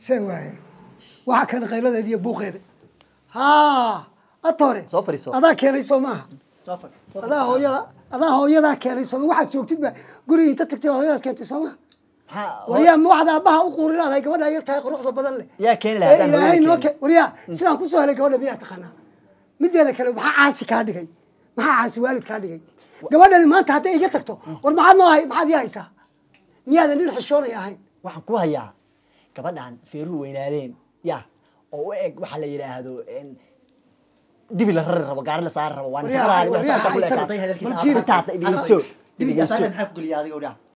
سوي waxa kan qayladeed iyo buuqeed ha atore soo fariiso adaa keenay Soomaa soo far adaa hooyada keenay Soomaa waxa joogtid ba guriga inta tagtay hooyada keentay Soomaa wariya ma waxda abaha u quurinaday gabadha yartahay quruxda badan leh yaa keen lahayd ilaahay noo keen wariya sidaan ku soo helay gabadha miyaa taqaana mideeda kale waxa caasi ka dhigay maxaa caasi waalid ka dhigay gabadhani maanta hadday iga tagto war maxaad noo hay maxaad yaaysaa miyaadan nin xishoonay ahayn waxaan ku hayaa gabadhan feeruhu weynaadeen yaa oo u eg waxa la yiraahdo dibi la rabo gaar la saar rabo waan faraad wax ka kula kaatay hadalkiisa taata ibiiso dibi taata maxaa ku galiya adiga wada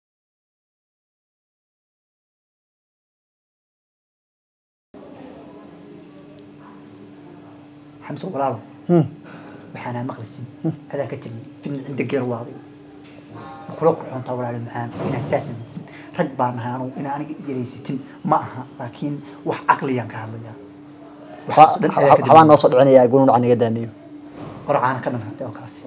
حمص ولاله waxaana maqlisi hada ka tali fin inta geer waadi kula qurxoon tawlaale macaan ina saasamaysan rag baan ahaanu ina aniga jireysitin ma aha laakiin wax aqliyan ka hadlaya waxaan noo soo dhicinaya gunuun aniga daaniyo qorcaan ka dhanaa oo kaasi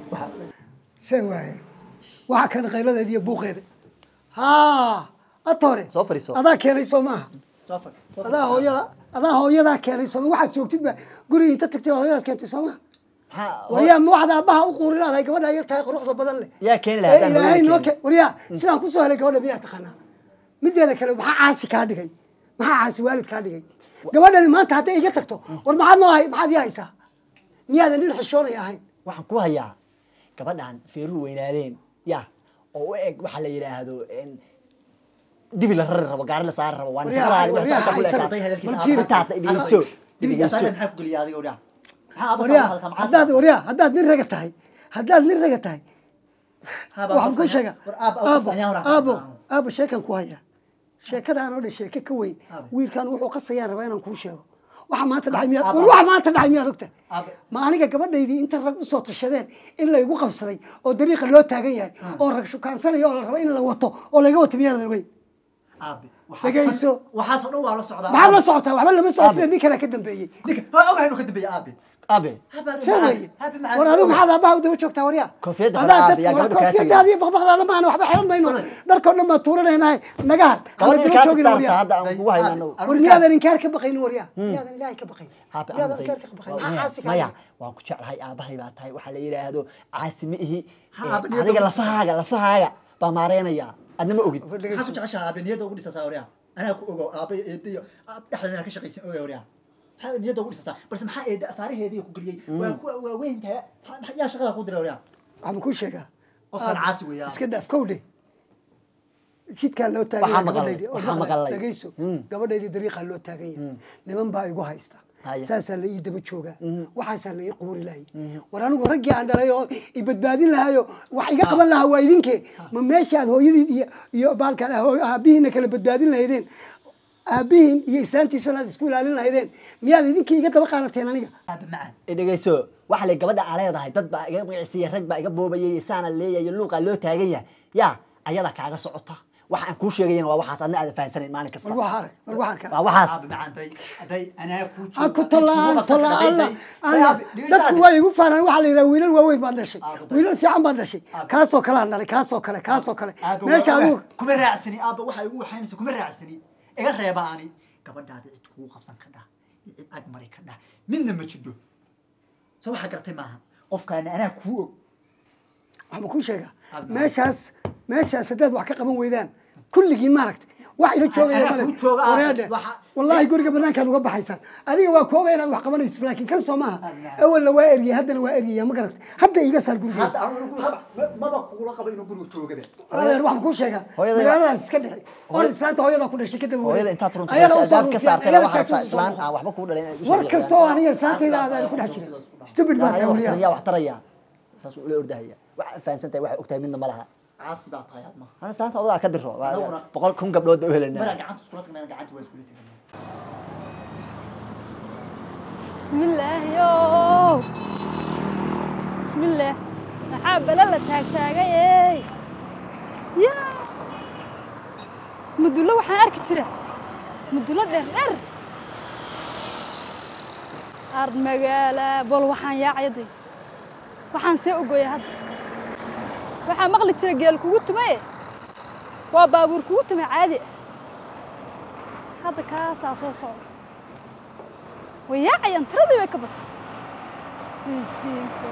سوي waxa kan qayladeed iyo buuqeed ha atore soo fariiso adaa keenay Soomaa soo far adaa hooyada keenay Soomaa waxa joogtid ba guriga inta tagtay hooyada keentay Soomaa wariya ma waxda abaha u quurinaday gabadha yartahay quruxda badan leh yaa keen lahayd ilaahay noo keen wariya sidaan ku soo helay gabadha miyaa taqaana mideeda kale waxa caasi ka dhigay maxaa caasi waalid ka dhigay gabadhani maanta hadday iga tagto war maxaad noo hay maxaad yaaysaa miyaadan nin xishoonay ahayn waxaan ku hayaa gabadhan feeruhu weynaadeen yaa oo u eg waxa la yiraahdo dibi la rabo gaar la saar rabo waan faraad wax ka kula kaatay hadalkiisa taata ibiiso dibi taata maxaa ku galiya adiga wada haddaad nin raga tahay waxaan ku sheega aabo sheekan ku haya sheekadaan oo dhan sheeke ka weyn wiilkan wuxuu qasayaa rabaa inaan kuu sheego waxa maanta dhacay miyaad ogta ma aniga gabadhaydii inta rag u soo tashadeen in la igu qabsaday oo dariiqa loo taagan yahay oo rag shukaansanayo oo la rabo in la wato oo laga wato miyaad ogeyn dhagayso waxaas oo dhan waa la socdaa maxaa la socotaa waxba lama socotin nin kale ka dambeeyey waa ogahay inuu ka dambeeyay aabe war adigu maxaad aabbaha u daba joogtaa waryaa koofiyadaadii baqbaqdaada maana waxba xiran mayno dharkoo dhan baan tuuranaynaa nagaar ama daba joogin waryaa war miyaadan inkaar ka baqaynin waryaa miyaadan ilaahay ka baqayn miyaadan inkaar ka baqayn maxaa caasi ka maya waan ku jeclahay aabahay baa tahay waxa la yiraahdo caasimi ihi aniga lafahaaga baa maareynaya adna ma ogid maxaa ku jeceshaa aabeniyada ugu dhisaysaa waryaa anaa ku ogo aabe eedayo dhexdeena ka shaqaysan ogaa waryaa niyada ugu dhisaysaa balse maxaa eeda afaaraheedii ku galiyay waa weyntahay yaa shaqada ku diray waryaa waxaan ku sheegaa qofkan caasi weeyaa iska dhaaf kowdhe jidkaa loo taagan yahay dhagayso gabadhaydii dariiqaa loo taagan yahay niman baa igu haysta saasaa la ii daba joogaa waxaasaa la ii quuri lahayay war anigu raggii aan dhalay oo i badbaadin lahayo wax iga qaban lahaa waa idinkee ma meeshaad hooyadii iyo baalkaan aabihiina kala badbaadin lahaydeen aabihiin iyo islaantiisana aad isku ilaalin lahaydeen miyaad idinkii iga daba qaadateen aniga aabe macaan dhagayso waxa la gabadha aan leedahay dad baa iga magiciisay rag baa iga boobayay saana leeyahay luuqa loo taagan yahay yaa ayada kaaga socota waxaan ku sheegayna waa waxaas adna aad fahansaneyn maalin kasta waxaan waa waxaas aabe macaan day anaa ku joogo aku talaa dadku way igu faanaan waxa la yiraahdaa wiilal waaweyn baan dhashay wiilal fiican baan dhashay kaasoo kale aan dhalay kaasoo kale meesha adigu kuma raacsani aabe waxa igu waxaynaysa kuma raacsani iga reebaani gabadhaada cid kugu qabsan ka dhaa cid ag mari ka dhaa midna ma jidho soo waxa gartay maaha qofkaana anaa ku og waxba ku sheega meeshaas haddaad wax ka qaban weydaan kulligiin maaragtay wax ila joogaya wallahi guriga banaankaad uga baxaysaan adiga waa kooga inaad wax qabanayso laakiin kan soo maaha awalna waa eriyay haddana waa eriyay ma garatay hadda iga saar guriga maba kugula qaba inuu guriga joogaba waxaan ku sheegaa magaaladaas iska dhixi oo islaanta hooyada ku dhashay kadib hooyada intaad runta albaab ka saartay waxa rabtaa islaan aan waxba ku dhalayn war kasto oo aniga islaantayda aad ku dhex jiray stupid baa tahay wax taraya saas uu la ordahaya wax fahansantahay wax ogtahay midna ma laha caasi baa tahay adma ana islaanta odaa ka diro 100 gabdhood bay u helayna mara gacanta isku ratagna gacanta waa isku leeyahay bismillah yo bismillah maxaa balala taagtaagay ya mudulo waxaan arki jiraa mudulo dheer ard magaala bol waxaan yaacayday waxaan see ogoy hadda waxaa maqli jira geel kugu tumay waa baabuur kugu tumay caadi هذا كاسة صوصو ويا عيان تردي ويكبت يسينكو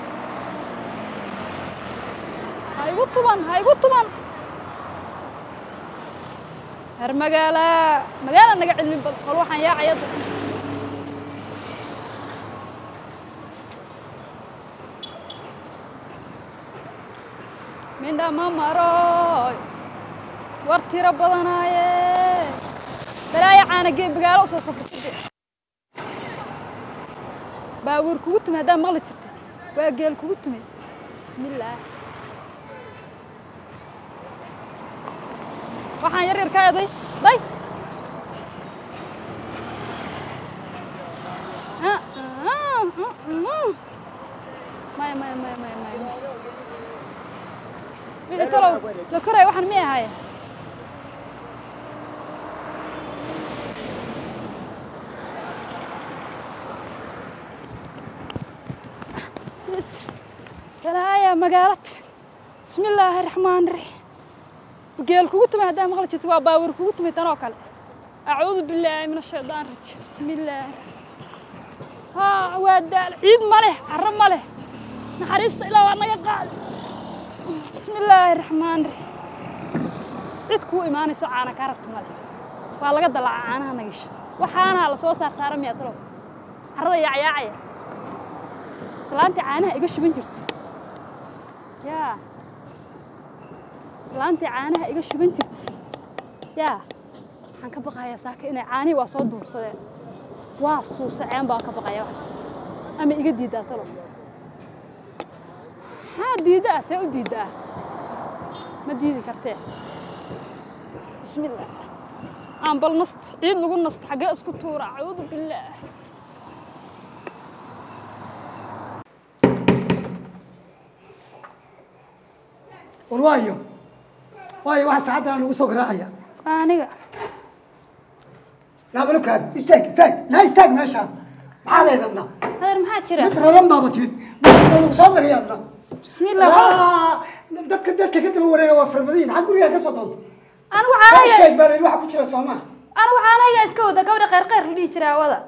هاي قطبان هر مقالة نقع علمي بقلوحا يا عيان من دا ما ماروي ورتي ربضنا يا بلاي عانا جيب بقالو سو صفر سيدي باور كوت ما دام مغلط باقيل كوت مي بسم الله waxaan yar yar ka eeday day ما بيعتلو لو كراي waxaan mi ahaay يا مقالت بسم الله الرحمن الرحيم بقيل كوتمي هدا مقلت جت waa baawir كوتمي tan oo kale أعوذ بالله من الشيطان الرجيم بسم الله ها وادال عيد ماله عرب ماله نحريست إلى وانا قال بسم الله الرحمن الرحيم عيدكو إيماني سعانا كارفت ماله waa laga dalacaanaha nagish waxaana la soo saar miya talo arada yaacaya salaanti caanaha iga shubin jirtay yaa salaanti caanaha iga shubin jirtay yaa waxaan ka baqayaa saaka inay caani waa soo duursadeen waa suusaceen baan ka baqayaa wax ama iga diidaa talo ha diidaa see u diidaa ma diidi kartee bismillah aan bal nast ciid lagu nast xagee isku tuura a'uudu billah والوايو وايو واحد ساعتها أنا وصل راعية aniga لا بلوك هذا استاك لا استاك ما شاء هذا يدنا هذا maxaa jira مثل لما بتفيد وصل رياضنا بسم الله دك كده وريه وفر المدينة عاد قولي كسر ضد أنا وعايا الشيء بالي واحد كشرة سما أنا وعايا إسكودا كوري خير لي ترى ولا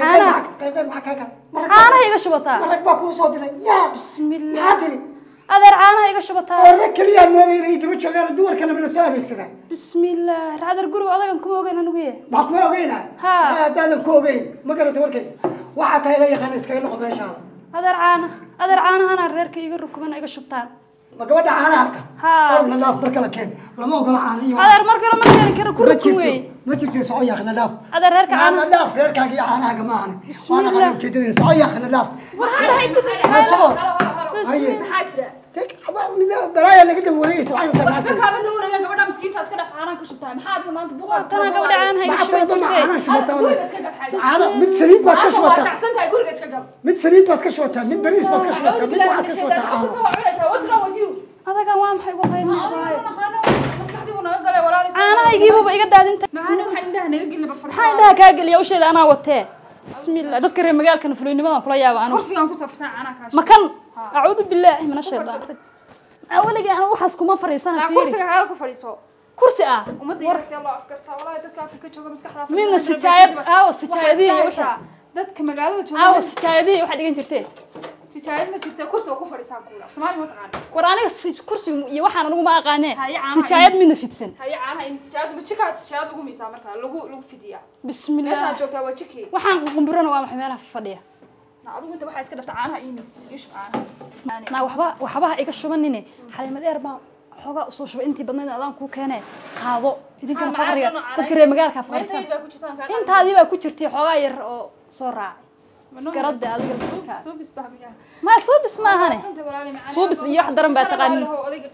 قيد معك أنا هيك شبطة مرك باكو صادنا يا بسم الله عادني أدر أنا هيك شبطة ورك لي أنا يجي شغال الدور كنا بنساعدك سنة بسم الله هذا الجرو هذا كم وجهنا نقيه باكو وجهنا هذا كوبين ما قدرت وركي واحد هاي لي خلينا نسكر نقطة إن شاء الله أدر أنا الريرك يجرو كمان هيك شبطان ما قبل عنا هذا أرنا لاف بركة لكن لما قبل عنا هذا المركب لما كان كل كوي ما جبت صعيا خنا لاف هذا الريرك عنا لاف ريرك هاي عنا كمان وأنا خلينا جديد صعيا خنا لاف وهذا هيك ما صار بسم الله حاجة تك من برايا اللي قدام وريه صعيا marka ka mid warayga gabadha miskiinta iska dhaf aanan ka shubtaa maxaa adiga maanta buuqa tana gabadha aan ما hayso حتى لما عنا شو guriga بتاعنا iska gab xaaji عنا مد سريد ما waa تكشوتها tacsantahay guriga iska gab مد سريد ما تكشوتها مد بريس ما تكشوتها مد واحد كشوتها عنا what's wrong with you هذا كان وام حيقو قيم maskaxdii uu naga galay walaal أنا هيجيبوا بيجي دادين macana waxa indhaha naga gelin bar farxad maxay dhaha kaagal iyo sheeda ana watee bismillah dadka reer magaalkan fuliinimadan kula yaaba anu kursigan ku safrsan ana ka makan a'uudu billahi min ash-shaytaan awaliga ana waxaas kuma fariisan fiiri kursiga haal ku fadhiiso kursi ah umada yaraysa Allah afkarta walaal dadka Afrika jooga maskaxda min sijaayad sijaayadii waxa dadka magaalada jooga jooga sijaayadii waxa dhigan jirtay sijaayad ma jirta kursi oo ku fadhiisan kula Soomaali ma taqaan war aniga kursi iyo waxaan anigu ma aqaanee sijaayad min fidsan haya caanaha in sijaayad ma jika sijaayad ugu miisaa marka lagu fidiya bismillah meesha joogta waa jiki waxaan qumburana waa maxay meelaha fadhiya adigu inta waxa iska dhafta caanaha iimis ish caanaha na waxba iga shubanine xalima dheer baa xoga soo shubay intii badnayd adaan ku keenay qaado idinkana faqriga dadka reer magaalka fariisan intaadii baa ku jirtay xoga yar oo soo raacay iskarada adiga dadka ما صوبس ما هني صوبس بيح درن بتقاني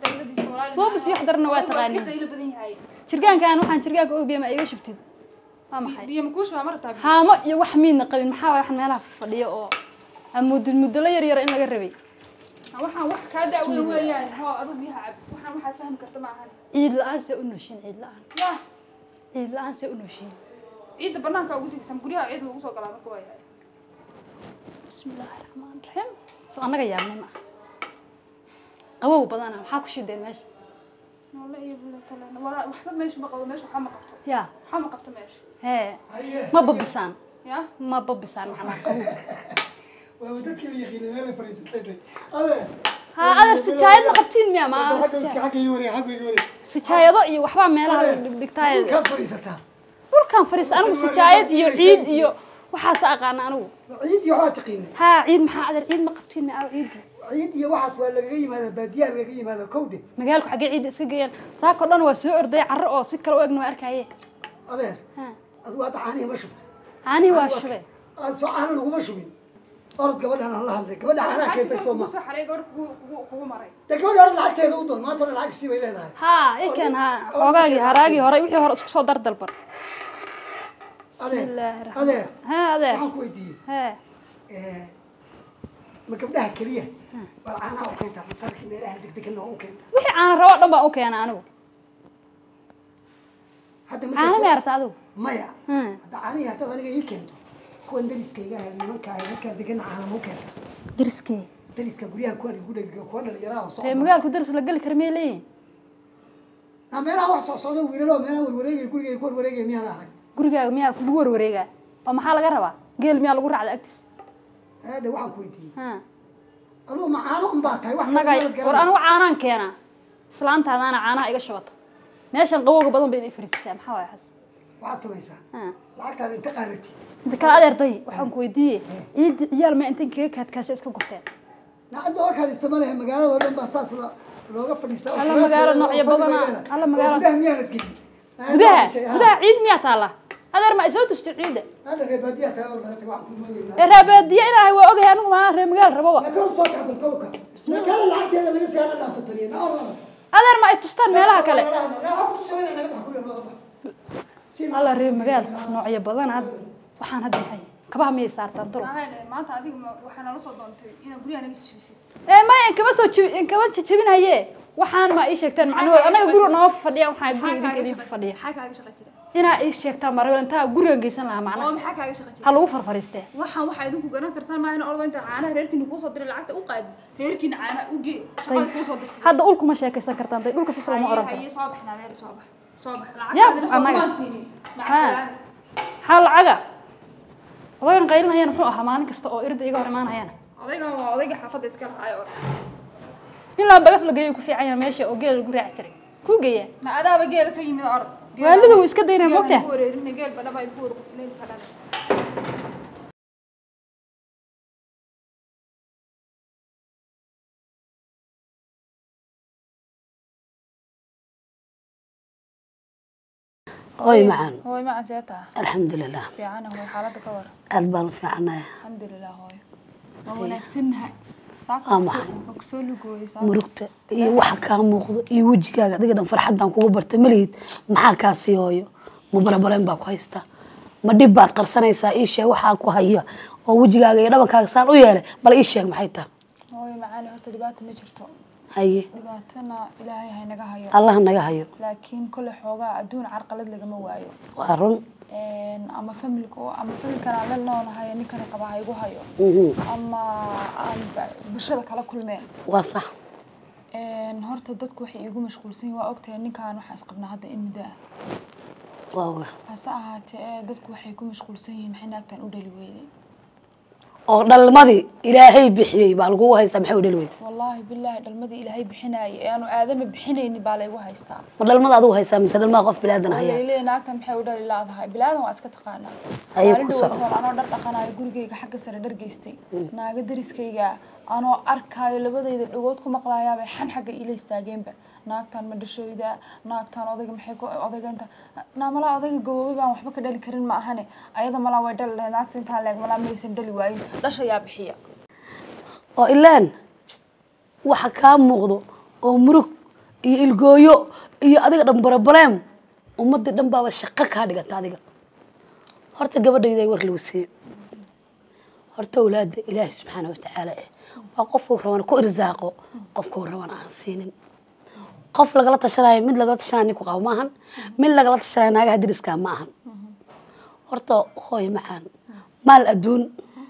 صوبس يحضرنا وتقاني شرقان كان وحن شرقان كوب بيما إيش شفتي ما محي بيما كوش ما مرت ها ما يوحمين قبل محاول إحنا مالها فضية أو المود لا يرى إن لجربي وحن كذا أول وياه ها أبو بيها عب وحن فهم كرت معها عيد الآن سأنوشين عيد الآن لا عيد الآن سأنوشين عيد برنامج أقول لك سامقوليها عيد لو وصل كلامك كويس بسم الله الرحمن الرحيم سو أنا جاي أبني ما قووا بدنا محاكو شدين ماشي والله يبغى تلا ولا وحنا ماشي بقى ماشي وحنا قطع يا حما قبت ماشي هي ما ببسان يا ما ببسان معنا قبول ودتك اللي يخيل ماله فريستي هذا ها أدر سجايد ما قبتين ميا ما حق يوري سجايد إيه وحبا ميلها دكتايد كان فريستها كان فريس أنا سجايد إيو عيد إيو وحاس أقانا أنا عيد يعاتقين ها عيد محا أدر عيد ما قبتين ميا عيد عيد يا وحاس ولا قيم هذا بادية ولا قيم هذا كودي مقالك حق عيد اسكجيان ساكو دان waa soo orday carro oo si kala eegno arkaaye adeer adwaad caani ma shubta caani waa shubay soo caani lagu ma shubin orod gabadhan la hadlay gabadha caana keentay Soomaa soo xaray gabadh kugu maray gabadha orod lacagteeda u doon maanta lacag si way leedahay ha ikan ha xogaagi haraagi hore wixii hore isku soo dardalbar adeer ha adeer waxaan ku weydiiyey ha ma gabdhaha kaliya bal caana u keenta masarki meelaha degdegna u keenta wixii aan rabo dhan baan u keenaa anigu hadda caana ma yarta adigu maya hadda caani hadda aniga ii keento kuwan dariskayga nimanka ay marka degan caana u keenta dariskee dariska guryaha kuwan ugu dhagiga kuwan dhalinyaraha soo magaalku daris la gali kar meeleen meelaha wax soo socdo wiilalo meelaha warwareegay guriga ku warwareegay miyaad arag gurigaaga miyaa ku warwareega oo maxaa laga rabaa geel miyaa lagu raacda agtiis هذا واحد كويتي أنا معانا أمبارح واحد war anigu caanaan keenaa islaantaadaana caanaha iga shabata meeshan qabowga badan bay inay fariisisaan maxaa waay xas waxaad samaysaa lacagtaada inta qaadati inta kala adeertay waxaan ku weydiiyey ciidi ciyaal ma intan kaga kaadkaasha iska gurteen nacada warkaad ismalehe magaalada oo dhan baa saas looga fadhiistaa alla magaalo noocyo badana alla magaalo gudaha miyaanad gelin gudaha ciid miyaa taala adeer ma isoo tustay ciida هذا ربادية تقول لك واحد ربادية أنا هو أوجه أنا ما أعرف مقال ربوا لكن صوت عبد الكوكب لكن العكس هذا اللي يصير أنا أفتح أنا أرى أدر ما يتشتن مالها كله لا أقول سوين أنا بحكي له الله ريم مقال نوعية بدن عاد وحنا هذا الحين كبها مية صار تنطر ما أنت هذيك وحنا نصل ضنتي أنا قولي أنا جيت شبيسي ما إنك بس إنك بس تشبين هي وحنا ما إيش يكتر معناه أنا يقولوا نوف فديا وحنا يقولوا كذي فديا حاجة عايشة قتيلة إنا إيش يكتر مرة أنت قولوا جيسان لها معنا ما حاجة عايشة قتيلة هلو فرفرسته waxaan waxa idinku garan kartaan ma in ordo inta caanaha reerkiina ku soo diray lacagta u qaadi reerkiina caana u gee shaqada ku soo dirtay hadda ulku ma sheekaysan kartaan day dhulka soo ma oran haye soo baxnaa reer soo bax lacagta soo ma siini hal caga odagan qaylinayaan wuxuu ahaa maalin kasta oo irda iga hor imaanayaan odaygan waa odayga xaafadda iska lahaay oo ilaa bagaf la geeyo ku fiican yahay meesha oo geel lagu raaci jiray ku geeya ma adaaba geel ka yimid orod waalidu uu iska daynaa moogtaa wareerina geel badaba ay ku wada qufleen fadhaas هوي معان هوي معان جاتا الحمد لله في عنا هوي حالته كور أدبر في عنا الحمد لله هوي ما وناكسنها soo lugooyay murugta iyo waxa ka muuqdo iyo wajigaaga adiga dhan farxadan kugu bartay malid maxaa ka sii hooyo ma barabaleen baa ku haysta ma dib baad qarsanaysaa ii sheeg waxa ku haya oo wajigaaga iyo dhabankaaga saan u yeelay bal ii sheeg maxay tahay hooyo macaan horta dhibaato ma jirto haye dhibaatana ilaahay hay naga hayo allah naga hayo laakiin kulli xoogaa adduun carqalad lagama waayo waa run ama familkan aan la noolahay ninkan qaba ha igu hayo ama aan bulshada kala kulmeen waa sax horta dadku waxay igu mashquulsan yihiin waa ogtahay ninkan waxa isqabnaa hadda in muddo ah waaga hase ahaatee dadku waxay ku mashquulsan yihiin maxay naagtan u dhali weyday oo dhalmadii ilaahay bixiyay baa lagu haystaa maxay u dhali weysay wallaahi billaahi dhalmadii ilaahay bixinayay aanu aadama bixinayni baa laygu haystaa ma dhalmada adigu haysaa mise dhalmada qof bilaadan haya leeyahay naagtan maxay u dhali laadahay bilaadan waa iska taqaanaa ayay ku soo anoo dhar dhaqanayo gurigayga xagga sare dhar geystay naaga dariskayga anoo arkaayo labadayda dhagood ku maqlaayaabay xan xagga ila istaageenba naagtan ma dhashooyda naagtan odayga maxay ku odayganta naamala odayga gaboobay baan waxba ka dhali karin ma ahane ayada mala way dhal leh naagta intaan leeg mala maysan dhali waayin dhasha yaa bixiya oo ilaan waxa ka muuqdo oo murug iyo ilgooyo iyo adiga dhan barabalem ummadii dhan baa shaqo ka dhigata adiga horta gabadhayda war lagu siiyo horta walaada ilaahay subxaanahu wa ta'ala waa qofku rabaan ku irsaaqo qofku rabaan aan siinin qof lagala tashanayo mid lagala tashanayo ku qabo maahan mid lagala tashanayo naagaha diriska maahan horta hooy macaan maal adduun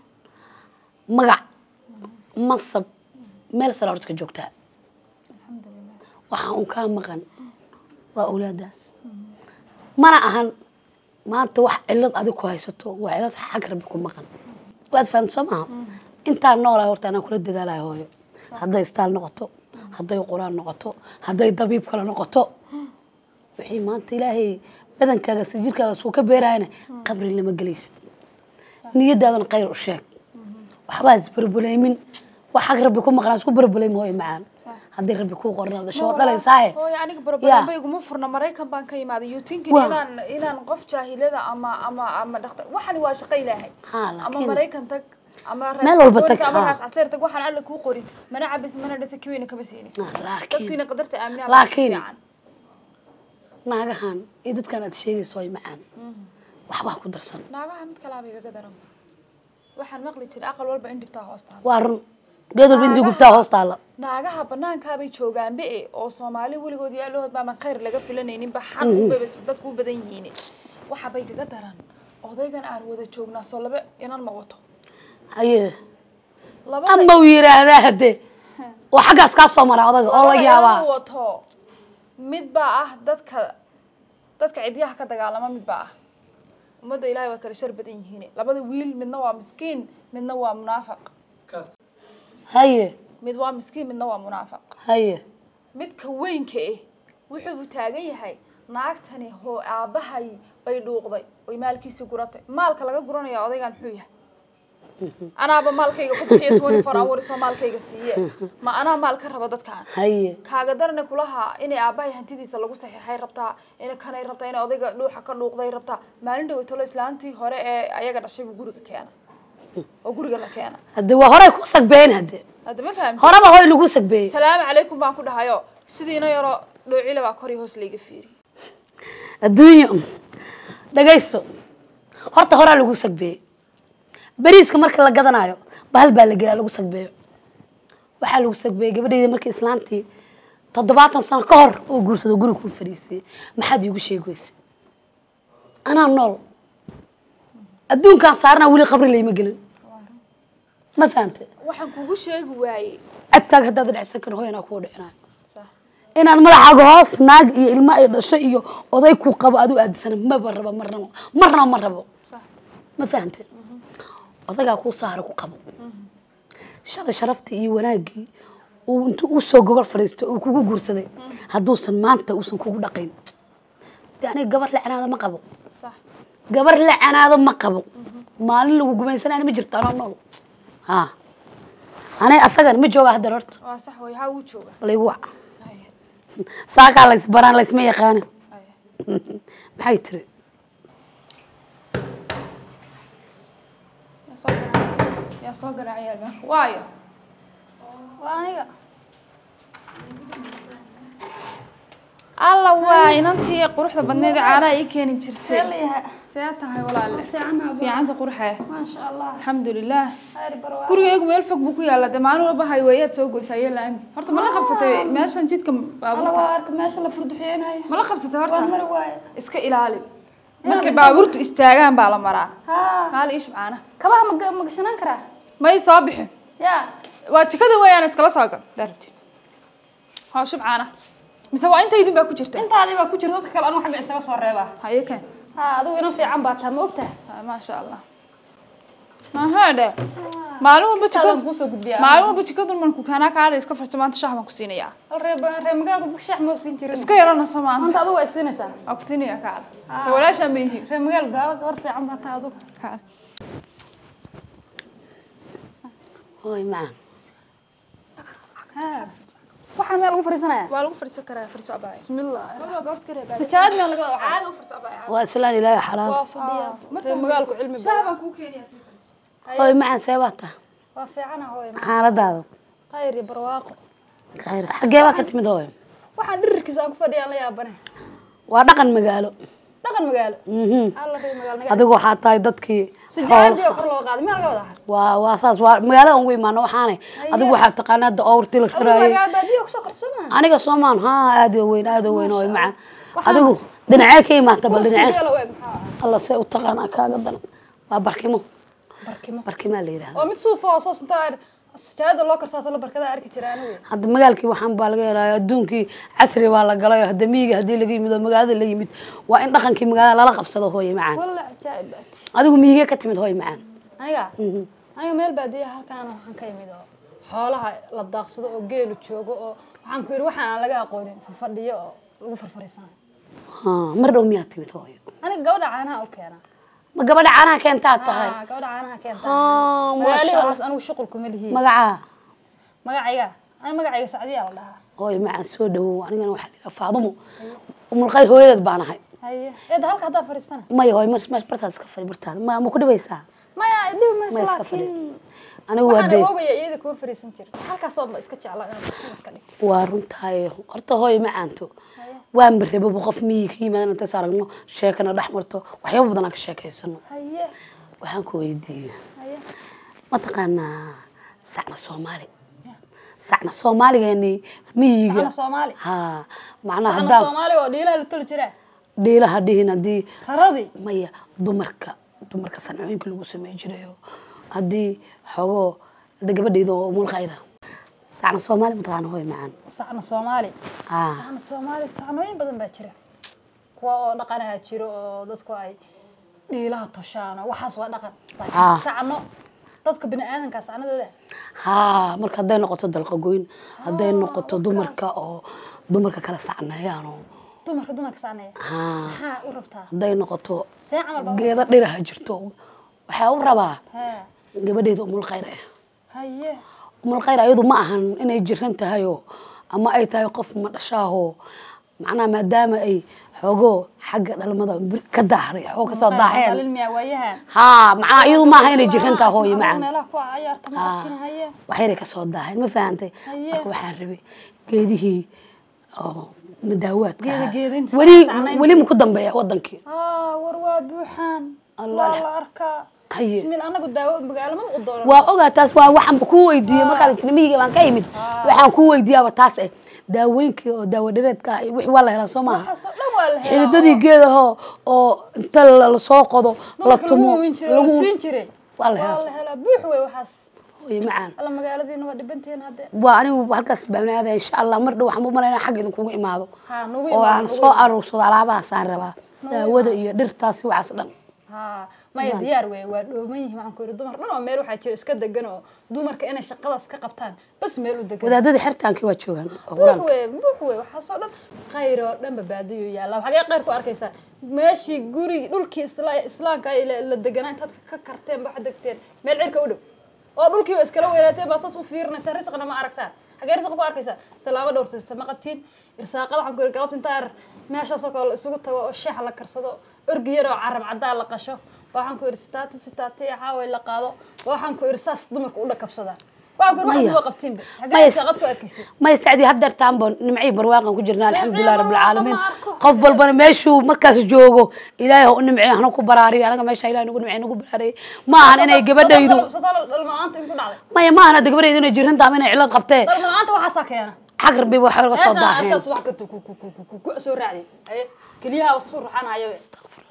magac mansab meel sare horta ka joogtaa waxaan un kaa maqan waa awlaadaas mana ahan maanta wax cilad adig ku haysato waa cilad xag rabbi ku maqan waad fahamto soo maaha intaan noolaa horta anaan kula dadaalayo hooyo hadday istaal noqoto hadday quraan noqoto hadday dabiib kale noqoto wixii maanta ilaahay badankaaga si jirkaaga suu ka beerayna qabri lama gelaysid niyadaadan khayr u sheeg waxbaa isbarbulaymin wax xag rabbi ku maqnaa isku barbulayma hooyo macaan haddii rabbi kuu qornaado shoo dhalaysaaye hooyo aniga barbaramay iguma furna Mareykan baan ka imaaday you think inaan qof jaahilada ama dhakhtar waxani waa shaqo ilaahay ama Mareykan tag ama meel walba tag ama raas casir tag waxaan alla kuu qorin mana cabis mana dhasa kiwina kama siinaysa dadkiina qadarta aaminaa laakiin naagahan iyo dadkan aad sheegayso ay macaan waxba ku darsan naagaha mid kala bay iga daran waxaan maqli jiray aqal walba in dhibtaa hoosta waa run geedol binti gubtaa hoostaala naagaha banaanka bay joogaan bee oo Soomaali waligood yaalood baa man khayr laga filanaynin ba xaq u bay dadku u badan yihiin waxa bay kaga daran odaygan aan wada joognaa soo laba inaan ma wato haye ama uu yiraahdaa hade oo xagaas ka soo maray odaga oo la yaabaa wato mid baa dadka cidiyaha ka dagaalama mid baa umada Ilaahay waa kala shar badan yihiin labada wiil midna waa miskiin midna waa munaafiq haye mid waa miskiin midna waa munaafiq haye mid ka weynka wuxuu taagan yahay naagtani hoo aabahay bay dhuuqday oo maalkiisa guratay maalka laga guranayo odaygan wuxuu yahay anaaba maalkayga ku bixiyo 24 hours oo maalkayga siiye ma ana maalka rabo dadkaan haye kaaga darna kulaha inay aabahay hantidiisa lagu saxiixay rabtaa in kanay rabtaa in odayga dhuuxa ka dhuuqday rabtaa maalin dhaw tolo islaantii hore ee ayaga dhashay guriga keena oo guriga la keena hada waa hore ku sagbeen hada ma fahmin horaba hooy lagu sagbeey salaamu calaykum baan ku dhahayo sidiina yaro dhoocile baa kor iyo hoos leega fiiri adduunyo dhagayso horta hore lagu sagbeey bariiska marka la gadanayo bahal baa la gelaa lagu sagbeeyo waxa lagu sagbeey gabadheeda markii islaantii 70 sano ka hor oo guursado guriga ku fariisay maxaad iigu sheegaysay ana nool adduunkan saarna wali qabri leeyma gelin ma fahamtay waxaan kugu sheegi waayay agtaag hadaad dhacsan kar hooyana ku dhicinayo sax inaad madaxaaga hoos naag iyo ilma ay dhashay iyo oday ku qabo adu aadsan ma baraba marnaba sax ma fahamtay odaga ku saaro ku qabo sharaftii iyo wanaagii uu intuu u soo gogol fariisto uu kugu guursaday haduusan maanta uusan kugu dhaqayn yani gabar lacanaada ma qabo sax gabar lacanaada ma qabo maalin lagu gumaysanaa ma jirto anoo nool أنا أصلاً ما جوجا هذا رت. صح ويهاو جوجا. اللي هو. ساق على إسبران على اسمه يخانة. بحيتري. يا صقر عيال ما. وايا. وأنا. الله واي ننتي قروح بنادي عراء يكين جرتي. ساعتها هاي ولا لا. في عندك قروحة. ما شاء الله. الحمد لله. كوري يقوم يلفق بكوي على دمانو ولا بهايويات سوق وسايا لعم. هرت ما لا خبصتي ماشي نجيتكم بابورتا. أنا وارك ماشي لا فرد حين هاي. ما لا خبصتي هرت. والمرواي. إسك إلالي. مركب بابورت استاجان بعلى مرة. قال إيش معنا. كمان ما قشنا نكره. ما يصابح. يا. واتشكده ويا ناس كلا ساقر درجة. ها شو معنا. مسوى أنت يدوم باكو جرت. أنت هذه باكو جرت كلا أنا حق إسقى صار ربا. هاي كان. هذا وين في عم باتها موقته. ما شاء الله. ما هذا. معلومة بتشكد. معلومة بتشكد من كوكانا كاره إسكا فرسمان تشاح ما كسيني يا. الرب مقال بتشاح ما كسين تري. إسكا يرانا سمان. أنت هذا وين سا. أكسيني يا كار. سولا شميه. الرب مقال قال غير في عم باتها هذا. كار. هاي معه. ها. waxaan meel ugu fariisanaya waa lagu fariisan karaa fariiso abay bismillah walba goorta kare baa sajaad meel laga caad u fariiso abay waa islaan ilaahay xalaal waa fadhiya marka magaalku cilmi baa saxban ku keenaya hooy macaan seebata waa fiicana hooy xaaladaada khayr iyo barwaaqo khayr xagee baa ka timid hooy waxaan dhirirkiisa aan ku fadhiyaa la yaabane waa dhaqan magaalo magaalo alla reey magaalo adigu waxa tahay dadkii sajaadii kor loo qaaday meel laga wada waa saas waa magaalada ugu imaano waxaanay adigu waxa taqaanada awrti la xiraayay magaalada ku soo qarsama aniga Soomaan aad u weyn oo macaan adigu dhinacee ka imaata bal dhinacee alla say u taqaana kaaga dan waa barkimo la yiraahdo oo mid suuf oo soo santaar sajaada loo karsaato la barkada arki jiraan weey hadda magaalkii waxaan baa laga helaa adduunkii casri baa la galay hadda miyiga hadii laga yimid oo magaalada la yimid waa in dhaqankii magaalada lala qabsado hooyo macaan walla ajaa'ibati adigu miyiga ka timid hooyo macaan aniga meel baadiya halkaan waxaan ka yimid oo xoolaha la daaqsado oo geelu joogo oo waxaan ku yiri waxaan aan laga aqoonin fadhiyo oo lagu farfariisanayo mar dhow miyaa timid hooyo aniga gabadha caanaha u keena ma gabadha caanaha keentaa tahay gabadha caanaha keentaa magaali waxaas anigu shuqul kuma lihiin magacayga magacayga Sacdiya la dhahaa hooyo macaan soo dhawow anigana waxa la Faadumo umul khayr hooyadeed baan ahay haye eed halka hada fariisana may hooyo mas bartaad iska fari bartaad ma ku dhibaysaa maya dhib ma laakiin anigu waa oogaya iyada kuma fariisan jir halkaas oo iska jeclaa inaan iska dhig waa runtahay horta hooyo macaanto waan barrabo qof miyiga yimaadana inta saaragno sheekana dhaxmarto waxyaabo badan aan ka sheekaysano haye waxaan ku weydiiyay haye ma taqaanaa sacna Soomaaligeeni miyiga sacna Soomaali ha macnaha hadda sacna Soomaali oo dhiilaha la tol jira dhiilaha dhihinadii raradi maya dumarka sanooyinka lagu sameey jiray hadii xogo gabadheedo oo umul khayra sacna Soomaali ma taqaan hooyo macaan sacna Soomaali sacnooyin badan baa jira kuwa oo dhaqanaha jiro oo dadku ay dhiilaha toshaano waxaas waa dhaqan sacno dadka bini'aadanka sacnadooda marka haday noqoto dalqa goyn haday noqoto dumarka kala sacnayaan dumarka sacnaya u rabtaa haday noqoto geeda dhiraha jirto waxa u rabaa gabadheedu umul khayr haye umul khayr ayadu ma ahan inay jiran tahay ama ay tahay qof ma dhashaaho macnaha maadaama ay xogo xagga dhalmada ka daahday xogo ka soo daaheen macnaha iyadu ma ahan inay jiran tahay hooyo macaan waxay ka soo daaheen ma fahantay marka waxaan rabay geedihii madaawaadka weli ma ku dambeeya wadankii war waa buuxaan Allah la arkaa min anagu daawo magaalada u dooran waa ogaa taas waa waxaan ku weydiiyay markaad tilmiiga baan ka yimid waxaan ku weydiiyay taas daawooyinka oo daawo dhireedka wixii waa la helaa Soomaaliya xididadii geedaha oo inta la soo qodo la tumo lagu siin jiray waa la helaa buux way waxaas hooyo macaan alla magaaladiina waa dhibanteen hadda waa anigu halkaas baabnaada insha Allah mar dhow waxaan u maleynaa xaq idin kugu imaado oo aan soo aruursado alaabaha saan rabaa daawada iyo dhirtaasi waxaas dhan maya diyaar wey waa dhooman yihiin waxaan ku yiri dumar dhan oo meel waxaa jira iska degan oo dumarka inay shaqadaas ka qabtaan bas meel u degan wadaadada xirtaankii waa joogaan buux wey waxaa soo dhan qayr oo dhan baadiyo yaala waxaa qayr ku arkaysaa meeshii guri dhulkii islaamka ay la deganaa intaad ka karteen bax degteen meel cirka u dhow oo dhulkii waa iskala weeraateen baad saas u fiirinaysaa risqna ma aragtaan xagee risq ku arkaysaa salaamo dhowrtaysta ma qabtiin irsaaqada waxaan ku yiri galabta intaa meeshaas oo kale isugu tago oo shaah la karsado orgiyar oo carab cadaan la qasho waxaan ku yiri sitaati xaaway la qaado waxaan ku yiri saas dumarku u dhakabsada waxaan ku yiri wax qabtiin xagee irsaaqad ku arkaysid ma Sacdi hadda taanbo nimcii barwaaqan ku jirnaa alxamdulillah rabbil caalamiin qof walbana meeshuu markaas joogo ilaahay oo nimcii ahna ku baraariyo anaga meesha ilaahay nagu baraariyo ma ahan inay gabadhaydu ma ahan gabadhaydu inay jiranta ama inay cilad qabtee dalmaanta waxa keena xaq rabbi waxa laga soo daaheen halkaas wax ka soo raacday kaliyaha wasoo ruxanayo